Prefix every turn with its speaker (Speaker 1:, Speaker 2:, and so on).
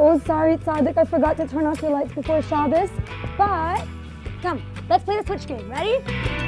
Speaker 1: so sorry, Tzaddik. I forgot to turn off your lights before Shabbos. But come, let's play the switch game. Ready?